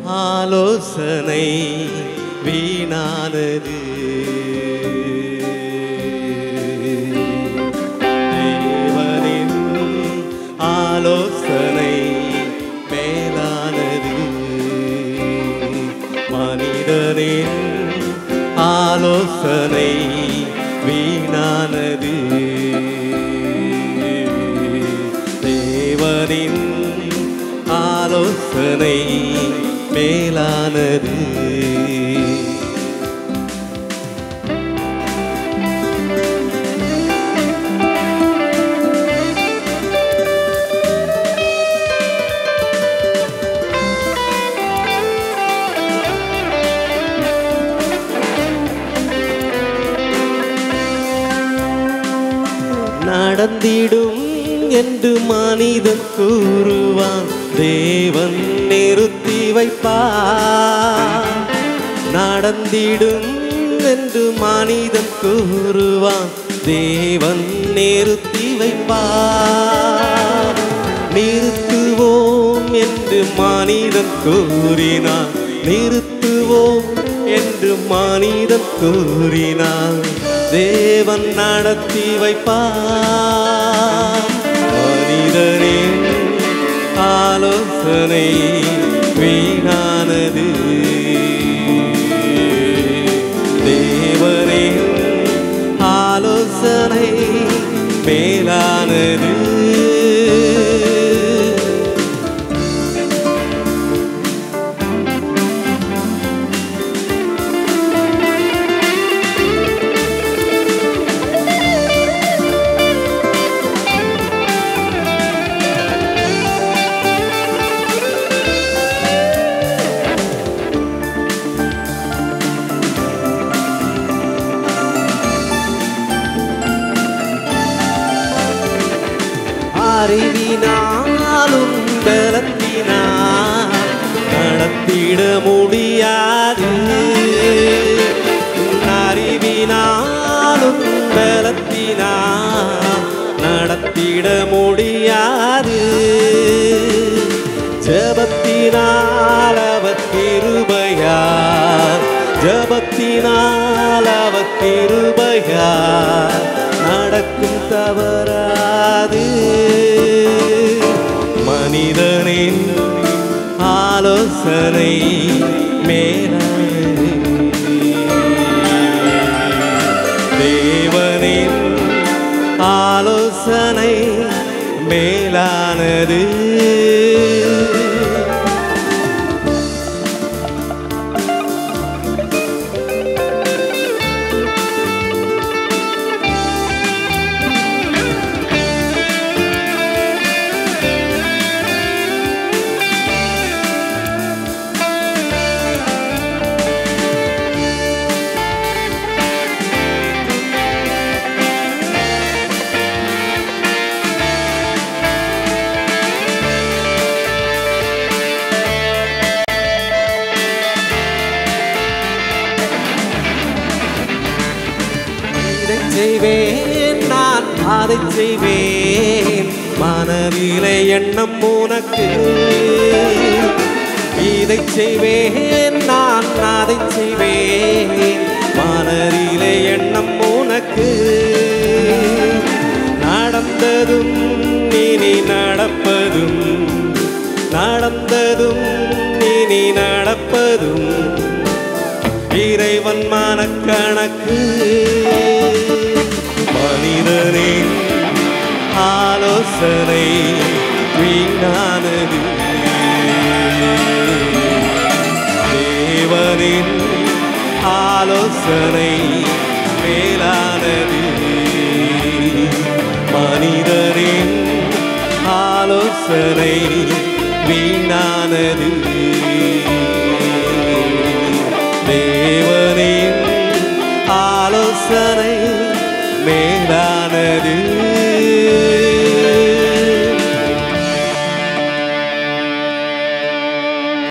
ஆலோசனை வீணானது. தேவனின் ஆலோசனை மேலானது. மனிதனின் ஆலோசனை வீணானது. தேவனின் ஆலோசனை மேலானது. நடந்திடும் என்று மனிதன் கூறுவான், தேவன் நிறுத்தி வைப்பார். நடந்திடும் என்று மனிதன் கூறுவான், தேவன் நிறுத்தி வைப்பார். நிறுத்துவோம் என்று மனிதன் கூறினான், நிறுத்துவோம் என்று மனிதன் கூறினான், தேவன் நடத்தி வைப்பார். மனிதனின் ஆலோசனை வீணானது. தேவனின் ஆலோசனை மேலானது. அறிவினாலும் பலத்தினால் நடத்திட முடியாது. அறிவினாலும் பலத்தினால் நடத்திட முடியாது. ஜபத்தினால் அவர் கிருபையார், ஜபத்தினால் அவர் கிருபையார் நடக்கும் தவறாது. மனிதனின் ஆலோசனை மேலானது. தேவனின் ஆலோசனை மேலானது. செய்வேன் நான் அதை செய்வேன், மனதிலே எண்ணம் உனக்கு. இதை செய்வேன் நான் அதை செய்வேன், மனதிலே எண்ணம் உனக்கு. நடந்ததும் இனி நடப்பதும், நடந்ததும் இனி நடப்பதும் இறைவன் மனக்கணக்கு. மனிதனின் ஆலோசனை வீணானது. தேவனின் ஆலோசனை மேலானது. மனிதனின் ஆலோசனை வீணானது. தேவனின் ஆலோசனை மேலானது.